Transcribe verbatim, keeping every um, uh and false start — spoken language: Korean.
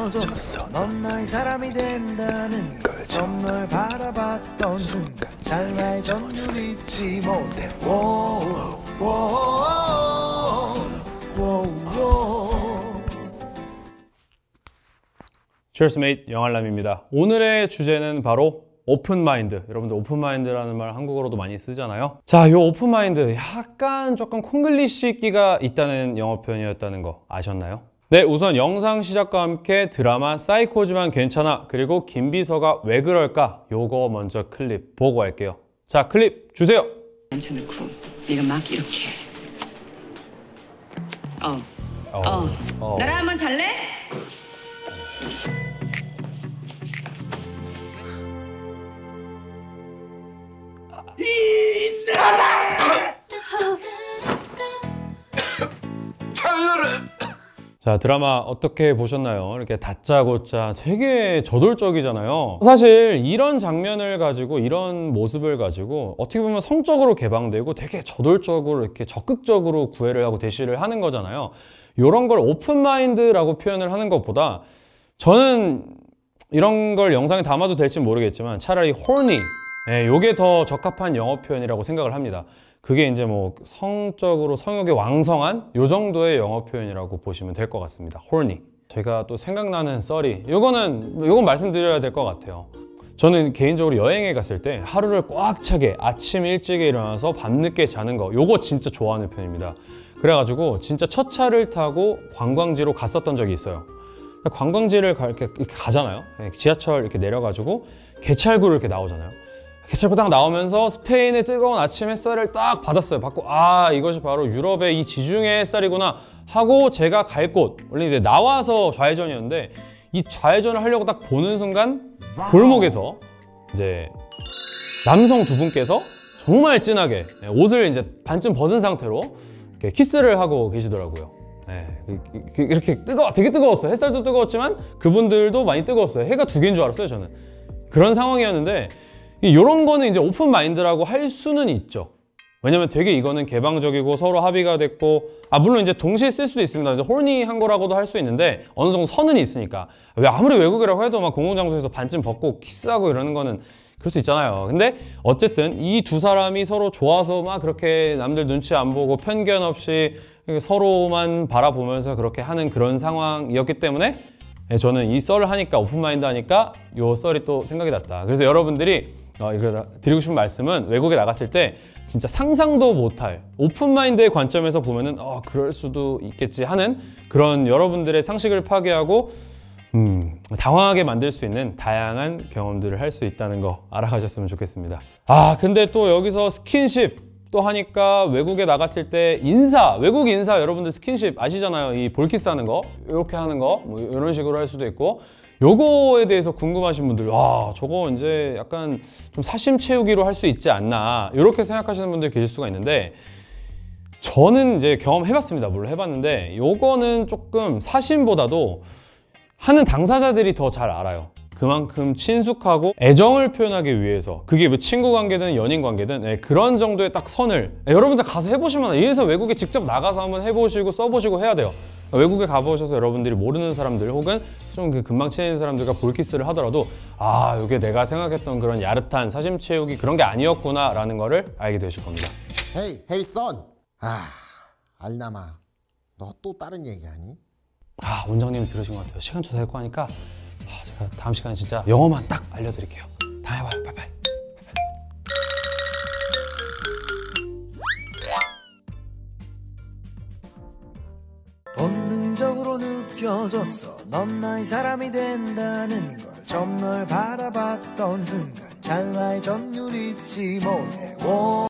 느껴졌어. 넌 나의 사람이 된다는 걸 처음 널 바라봤던 순간 찰나의 전율 잊지 못해. Cheers mate, 영알람입니다. 오늘의 주제는 바로 오픈마인드. 여러분들 오픈마인드라는 말 한국어로도 많이 쓰잖아요. 자, 이 오픈마인드 약간 조금 콩글리시기가 있다는 영어 표현이었다는 거 아셨나요? 네, 우선 영상 시작과 함께 드라마 사이코지만 괜찮아 그리고 김비서가 왜 그럴까 요거 먼저 클립 보고 할게요. 자, 클립 주세요. 앉혀놓고 네가 막 이렇게 어, 어, 어, 어. 나랑 한번 잘래? 자, 드라마 어떻게 보셨나요? 이렇게 다짜고짜 되게 저돌적이잖아요. 사실 이런 장면을 가지고 이런 모습을 가지고 어떻게 보면 성적으로 개방되고 되게 저돌적으로 이렇게 적극적으로 구애를 하고 대시를 하는 거잖아요. 이런 걸 오픈마인드라고 표현을 하는 것보다 저는 이런 걸 영상에 담아도 될지 모르겠지만 차라리 horny, 예, 요게 더 적합한 영어 표현이라고 생각을 합니다. 그게 이제 뭐 성적으로 성욕이 왕성한 요 정도의 영어 표현이라고 보시면 될 것 같습니다. horny. 제가 또 생각나는 썰이 요거는 요건 말씀드려야 될 것 같아요. 저는 개인적으로 여행에 갔을 때 하루를 꽉 차게 아침 일찍에 일어나서 밤늦게 자는 거 요거 진짜 좋아하는 편입니다. 그래가지고 진짜 첫 차를 타고 관광지로 갔었던 적이 있어요. 관광지를 가, 이렇게, 이렇게 가잖아요. 지하철 이렇게 내려가지고 개찰구를 이렇게 나오잖아요. 개찰구 딱 나오면서 스페인의 뜨거운 아침 햇살을 딱 받았어요. 받고 아, 이것이 바로 유럽의 이 지중해 햇살이구나 하고 제가 갈 곳, 원래 이제 나와서 좌회전이었는데 이 좌회전을 하려고 딱 보는 순간 골목에서 이제 남성 두 분께서 정말 진하게 옷을 이제 반쯤 벗은 상태로 이렇게 키스를 하고 계시더라고요. 네, 이렇게 뜨거, 되게 뜨거웠어요. 햇살도 뜨거웠지만 그분들도 많이 뜨거웠어요. 해가 두 개인 줄 알았어요, 저는. 그런 상황이었는데 이런 거는 이제 오픈 마인드라고 할 수는 있죠. 왜냐면 되게 이거는 개방적이고 서로 합의가 됐고, 아 물론 이제 동시에 쓸 수도 있습니다. 이제 홀니한 거라고도 할 수 있는데 어느 정도 선은 있으니까. 왜 아무리 외국이라고 해도 막 공공장소에서 반쯤 벗고 키스하고 이러는 거는 그럴 수 있잖아요. 근데 어쨌든 이 두 사람이 서로 좋아서 막 그렇게 남들 눈치 안 보고 편견 없이 서로만 바라보면서 그렇게 하는 그런 상황이었기 때문에 저는 이 썰을 하니까 오픈마인드 하니까 이 썰이 또 생각이 났다. 그래서 여러분들이 어, 이거 드리고 싶은 말씀은 외국에 나갔을 때 진짜 상상도 못할 오픈마인드의 관점에서 보면은 어, 그럴 수도 있겠지 하는 그런 여러분들의 상식을 파괴하고 음, 당황하게 만들 수 있는 다양한 경험들을 할 수 있다는 거 알아가셨으면 좋겠습니다. 아, 근데 또 여기서 스킨십 또 하니까 외국에 나갔을 때 인사, 외국 인사 여러분들 스킨십 아시잖아요. 이 볼키스 하는 거, 이렇게 하는 거, 뭐 이런 식으로 할 수도 있고 요거에 대해서 궁금하신 분들, 와 저거 이제 약간 좀 사심 채우기로 할 수 있지 않나 이렇게 생각하시는 분들 계실 수가 있는데 저는 이제 경험해봤습니다. 물론 해봤는데 요거는 조금 사심보다도 하는 당사자들이 더 잘 알아요. 그만큼 친숙하고 애정을 표현하기 위해서 그게 뭐 친구 관계든 연인 관계든 네, 그런 정도의 딱 선을 네, 여러분들 가서 해보시면 이래서 외국에 직접 나가서 한번 해보시고 써보시고 해야 돼요. 외국에 가보셔서 여러분들이 모르는 사람들 혹은 좀 금방 친해진 사람들과 볼키스를 하더라도 아 이게 내가 생각했던 그런 야릇한 사심 채우기 그런 게 아니었구나 라는 거를 알게 되실 겁니다. 헤이 헤이 선! 아 알나마 너 또 다른 얘기하니? 아 원장님이 들으신 것 같아요. 시간도 될 거 하니까 아, 제가 다음 시간에 진짜 영어만 딱 알려드릴게요. 다음에 봐요. 바이바이. 본능적으로 느껴졌어. 넌 나의 사람이 된다는 걸 처음 널 바라봤던 순간 찰나의 전율 잊지 못해.